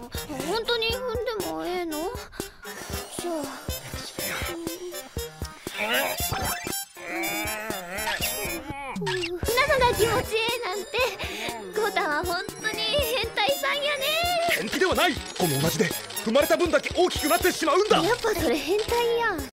本当に踏んでもええの？じゃあ。皆さんが気持ちええなんて、ゴタは本当に変態さんやね。 変気ではない。子も同じで踏まれた分だけ大きくなってしまうんだ。 やっぱそれ変態やん。